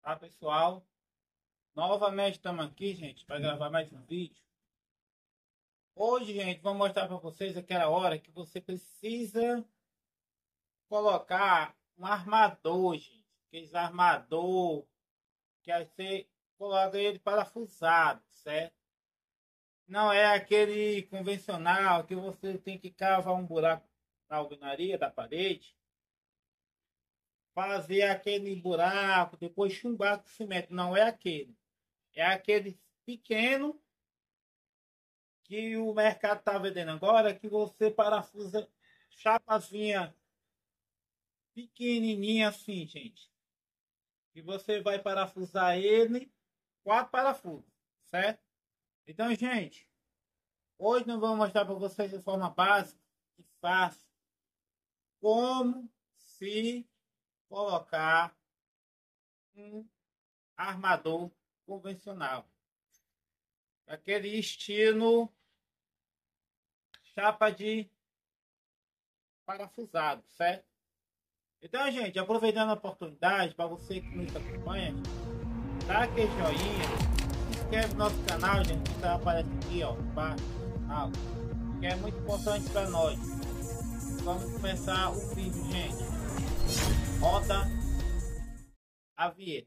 Tá, pessoal? Novamente estamos aqui, gente, para gravar mais um vídeo. Hoje, gente, vou mostrar para vocês aquela hora que você precisa colocar um armador, gente. Aqueles armador que aí você coloca ele parafusado, certo? Não é aquele convencional que você tem que cavar um buraco na alvenaria da parede, fazer aquele buraco, depois chumbar com cimento. Não é aquele. É aquele pequeno que o mercado está vendendo agora, que você parafusa chapazinha pequenininha assim, gente. E você vai parafusar ele, 4 parafusos, certo? Então, gente, hoje nós vamos mostrar para vocês de forma básica e fácil como se colocar um armador convencional. Aquele estilo chapa de parafusado, certo? Então, gente, aproveitando a oportunidade, para você que nos acompanha, dá aquele joinha, se inscreve no nosso canal, gente, que tá aparecendo aqui, ó, embaixo do canal, que é muito importante para nós. Vamos começar o vídeo, gente. Roda a vinheta.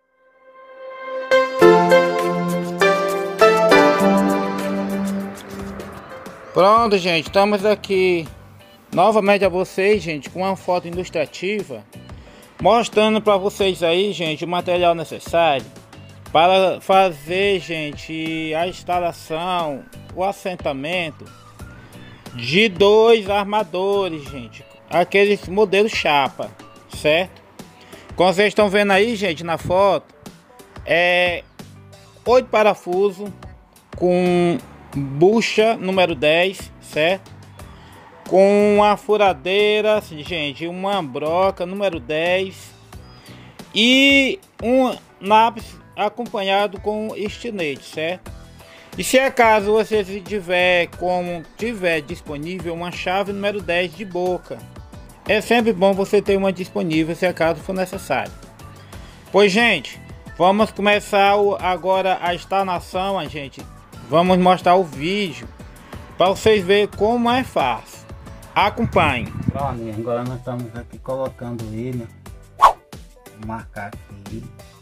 Pronto, gente, estamos aqui novamente a vocês, gente, com uma foto ilustrativa mostrando para vocês aí, gente, o material necessário para fazer, gente, a instalação, o assentamento de 2 armadores, gente, aqueles modelos chapa, certo? Como vocês estão vendo aí, gente, na foto, 8 parafusos com bucha número 10, certo? Com uma furadeira, gente, uma broca número 10 e um lápis acompanhado com estilete, certo? E se acaso você tiver disponível uma chave número 10 de boca, é sempre bom você ter uma disponível se acaso for necessário. Pois, gente, vamos começar agora a instalação, gente. Vamos mostrar o vídeo para vocês verem como é fácil. Acompanhe. Pronto, agora nós estamos aqui colocando ele. Vou marcar aqui.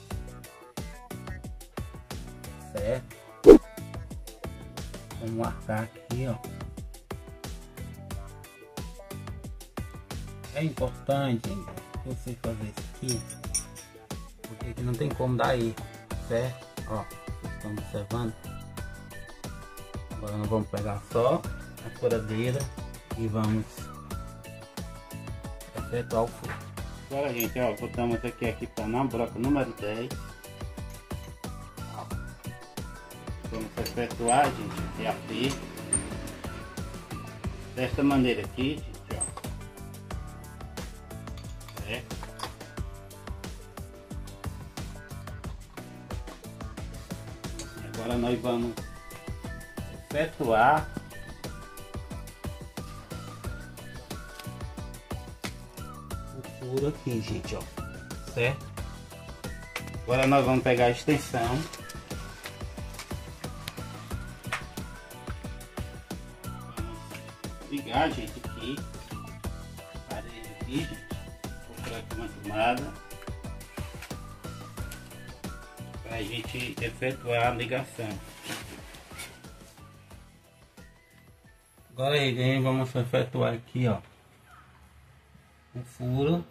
Certo? Vamos marcar aqui, ó. É importante você fazer isso aqui, porque aqui não tem como dar erro, certo? Ó, vocês estão observando? Agora nós vamos pegar só a furadeira e vamos efetuar o furo. Agora, gente, ó, botamos aqui para na broca número 10. Ó, vamos efetuar, gente, e abrir desta maneira aqui, gente, ó. Certo? Agora nós vamos efetuar o furo aqui, gente, ó, certo? Agora nós vamos pegar a extensão, vamos ligar, gente, aqui, parede aqui, gente, vou procurar aqui uma tomada para a gente efetuar a ligação. Agora aí, vamos efetuar aqui, ó, o furo.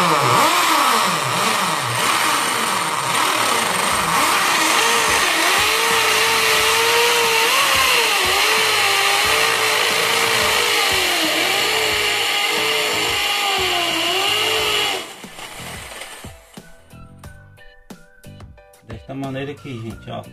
Desta maneira aqui, gente, ó.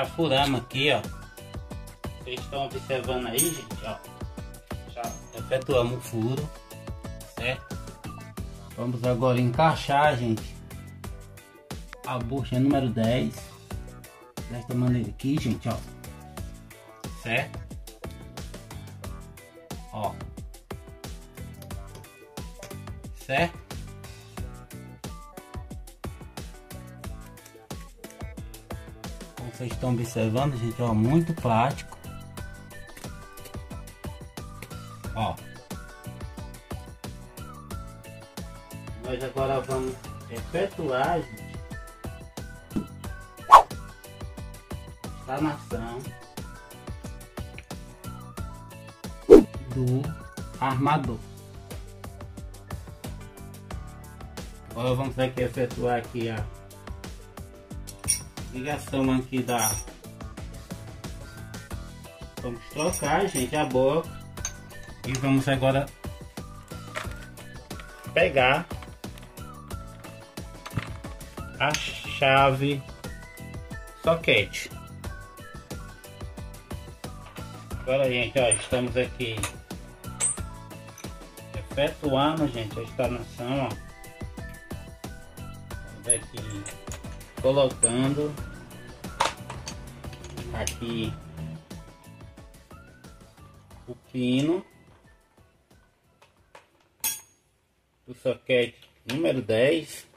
já furamos aqui, ó. Vocês estão observando aí, gente, ó. Já efetuamos o furo, certo? Vamos agora encaixar, gente, a bucha número 10 desta maneira aqui, gente, ó. Certo? Ó. Certo? Como vocês estão observando, gente, ó, muito prático. Ó. Nós agora vamos efetuar, gente, a instalação do armador. Agora vamos aqui efetuar aqui a ligação aqui da... Vamos trocar, gente, a boca e vamos agora pegar a chave soquete. Agora, gente, ó, estamos aqui efetuando, gente, a instalação, ó. Estamos aqui colocando aqui o pino do soquete número 10.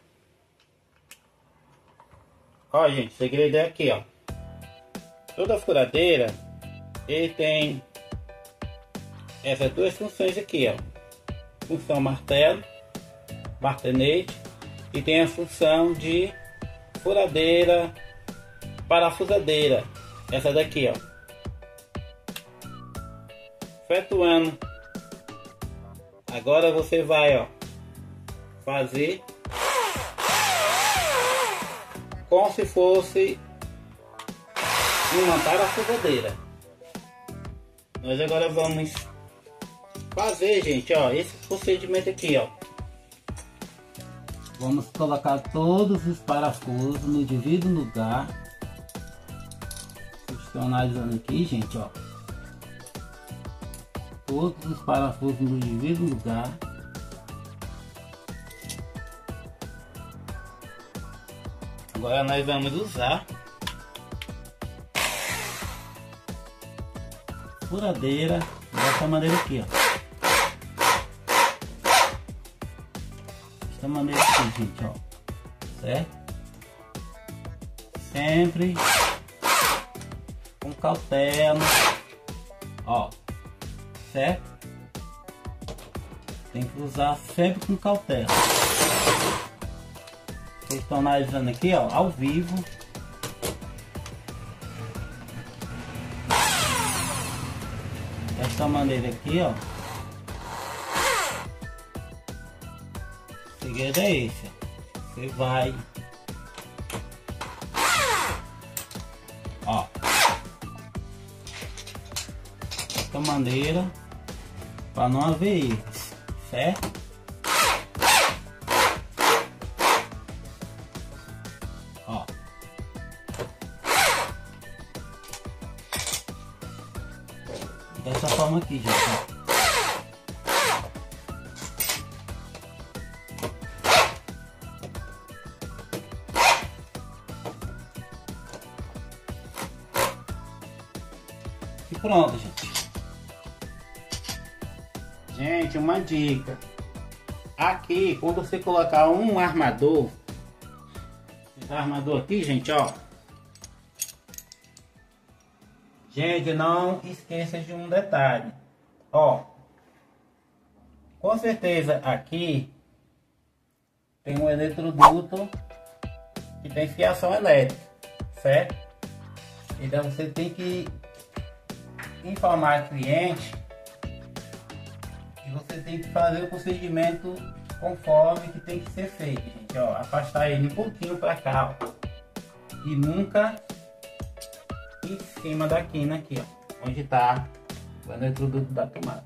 Ó, gente, o segredo é aqui, ó. Toda furadeira ele tem essas duas funções aqui, ó. Função martelo, martenete, e tem a função de furadeira, parafusadeira, essa daqui, ó. Efetuando, agora você vai, ó, fazer como se fosse uma parafusadeira. Nós agora vamos fazer, gente, ó, esse procedimento aqui, ó. Vamos colocar todos os parafusos no devido lugar. Vocês estão analisando aqui, gente, ó. Todos os parafusos no devido lugar. Agora nós vamos usar furadeira dessa maneira aqui, ó. Dessa maneira aqui, gente, ó. Certo? Sempre com cautela, ó. Certo? Tem que usar sempre com cautela. Vocês estão analisando aqui, ó, ao vivo. Dessa maneira aqui, ó. O segredo é esse, ó. Você vai, ó, dessa maneira, para não haver erros, certo? Ó, dessa forma aqui, gente, ó. E pronto, gente. Gente, uma dica. Aqui, quando você colocar um armador, esse armador aqui, gente, ó. Gente, não esqueça de um detalhe. Ó. Com certeza aqui tem um eletroduto que tem fiação elétrica, certo? Então você tem que informar o cliente e você tem que fazer o procedimento conforme que tem que ser feito, gente, ó. Afastar ele um pouquinho para cá, ó, e nunca em cima da quina aqui, ó, onde tá o eletroduto da tomada.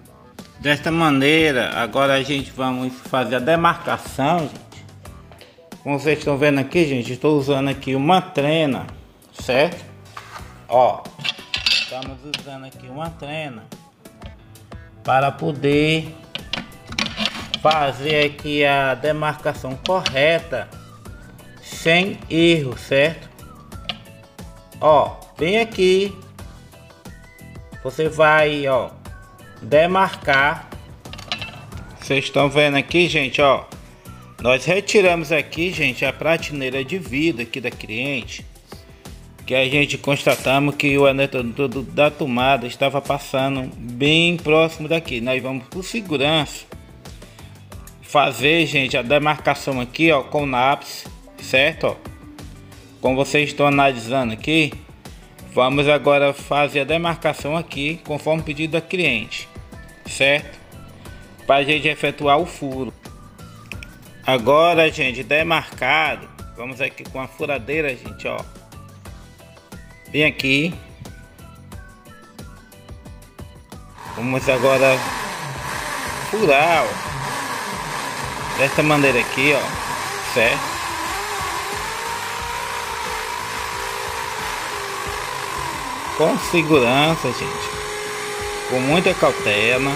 Desta maneira, agora a gente vamos fazer a demarcação, gente, Como vocês estão vendo aqui, gente, estou usando aqui uma trena, certo? Ó, estamos usando aqui uma trena para poder fazer aqui a demarcação correta sem erro, certo? Ó, bem aqui você vai, ó, demarcar. Vocês estão vendo aqui, gente, ó, nós retiramos aqui, gente, a prateleira de vidro aqui da cliente, que a gente constatamos que o anel da tomada estava passando bem próximo daqui. Nós vamos por segurança fazer, gente, a demarcação aqui, ó, com o lápis, certo? Ó, como vocês estão analisando aqui, vamos agora fazer a demarcação aqui conforme o pedido da cliente, certo? Para a gente efetuar o furo. Agora, gente, demarcado, vamos aqui com a furadeira, gente, ó, bem aqui. Vamos agora furar, ó, dessa maneira aqui, ó, certo? Com segurança, gente, com muita cautela.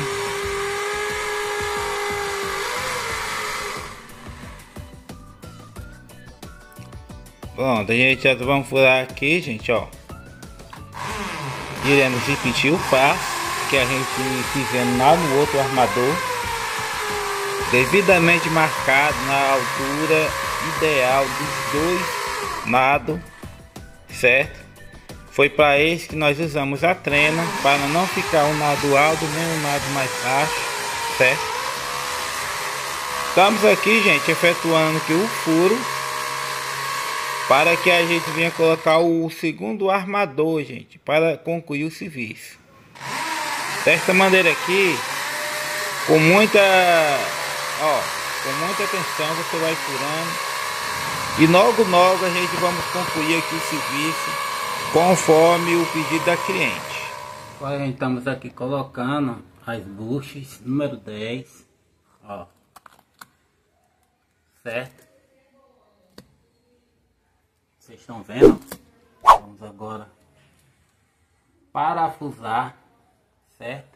Pronto, a gente já vamos furar aqui, gente, ó. Iremos repetir o passo que a gente fizemos lá no outro armador, devidamente marcado na altura ideal dos dois lados, certo? Foi para isso que nós usamos a trena, para não ficar um lado alto nem um lado mais baixo, certo? Estamos aqui, gente, efetuando aqui o furo para que a gente venha colocar o segundo armador, gente, para concluir o serviço. Desta maneira aqui, com muita atenção, você vai furando e logo a gente vamos concluir aqui o serviço conforme o pedido da cliente. Agora a gente estamos aqui colocando as buchas número 10, ó, certo? Vocês estão vendo? Vamos agora parafusar, certo?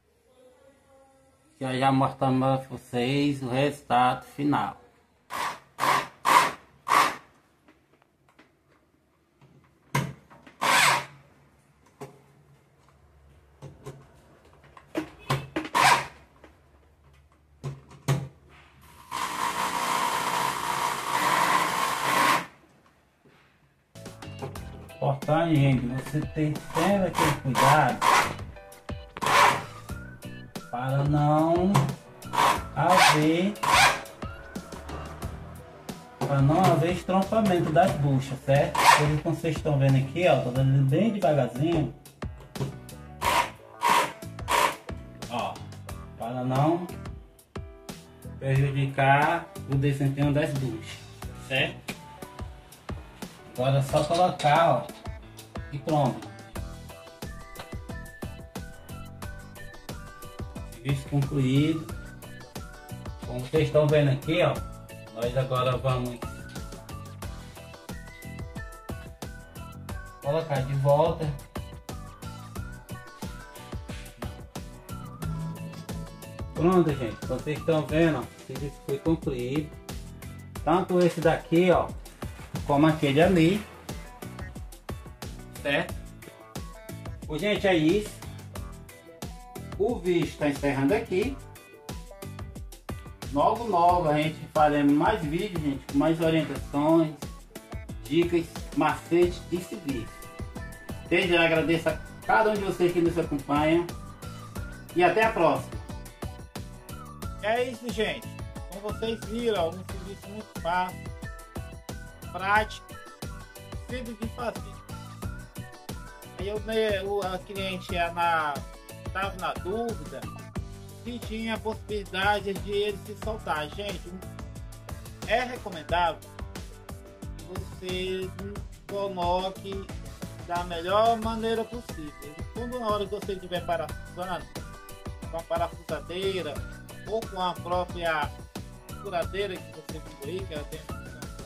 Já mostramos para vocês o resultado final. Importante, gente, você ter sempre aquele cuidado para não haver estrompamento das buchas, certo? Por isso, como vocês estão vendo aqui, ó, tô dando bem devagarzinho, ó, para não prejudicar o desempenho das buchas, certo? Agora é só colocar, ó, e pronto. Serviço concluído. Como vocês estão vendo aqui, ó, nós agora vamos colocar de volta. Pronto, gente. Como vocês estão vendo, ó, o serviço foi concluído. Tanto esse daqui, ó, como aquele ali, certo? Bom, gente, é isso. O vídeo está encerrando aqui. Logo a gente faremos mais vídeos, gente, com mais orientações, dicas, macetes e serviço. Desde já agradeço a cada um de vocês que nos acompanha e até a próxima. É isso, gente. Como vocês viram, um serviço muito fácil, prático, simples de fazer. Aí a cliente estava na dúvida se tinha a possibilidade de ele se soltar. Gente, é recomendável que você coloque da melhor maneira possível. Quando na hora que você estiver parafusando com a parafusadeira ou com a própria furadeira que você viu aí, que ela tem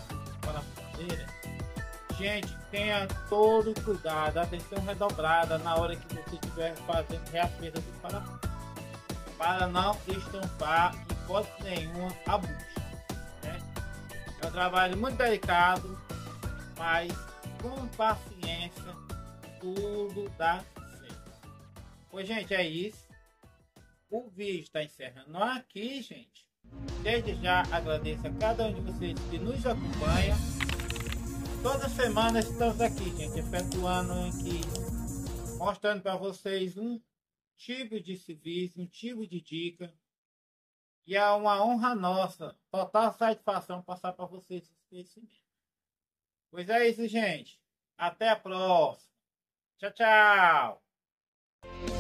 furadeira, gente, tenha todo cuidado, atenção redobrada na hora que você estiver fazendo reafeira do parafuso, para não estampar em hipótese nenhuma a bucha, né? É um trabalho muito delicado, mas com paciência tudo dá certo. Pois, gente, é isso. O vídeo está encerrando aqui, gente. Desde já agradeço a cada um de vocês que nos acompanha. Toda semana estamos aqui, gente, efetuando aqui, mostrando para vocês um tipo de serviço, um tipo de dica. E é uma honra nossa, total satisfação passar para vocês esse conhecimento. Pois é isso, gente. Até a próxima. Tchau, tchau.